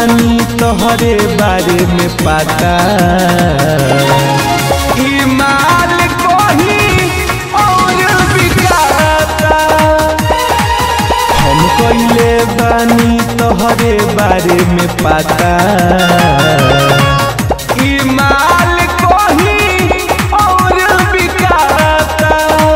बानी तोहरे बारे में पता। ई माल कोही और बिकाता। हम कइले बानी तोहरे बारे में पता। ई माल कोही और बिकाता।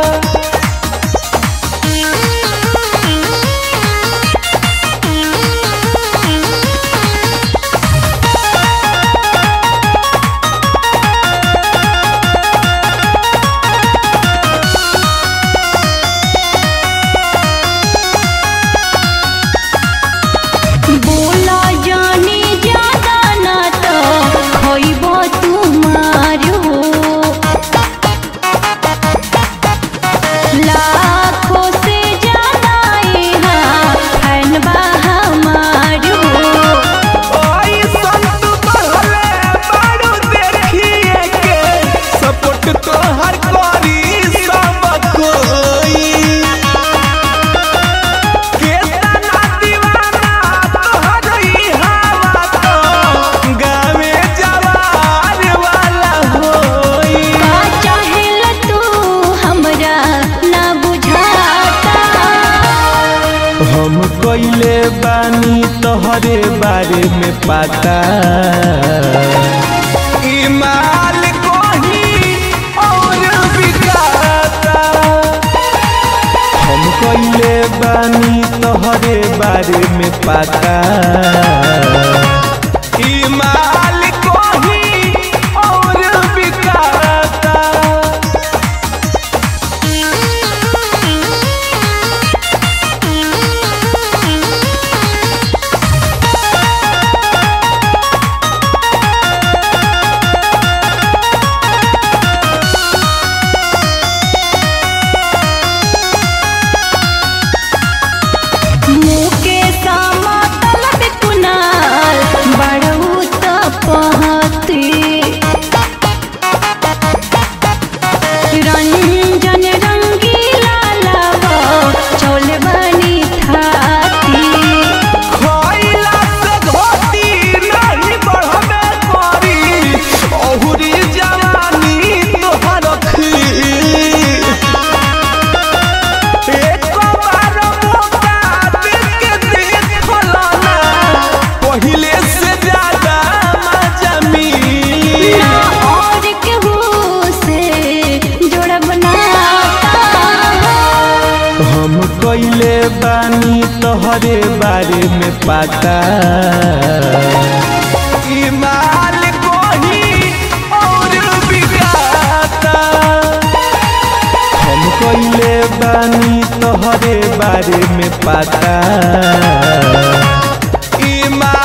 हम कइले बानी तोहरे बारे में पता। ई माल कोही और बिकाता। हम कइले बानी तोहरे बारे में पता। ई माल कोही और बिकाता। हम कइले बानी तोहरे बारे में पता। ई माल कोही और बिकाता। हम कइले बानी तोहरे बारे में पता। ई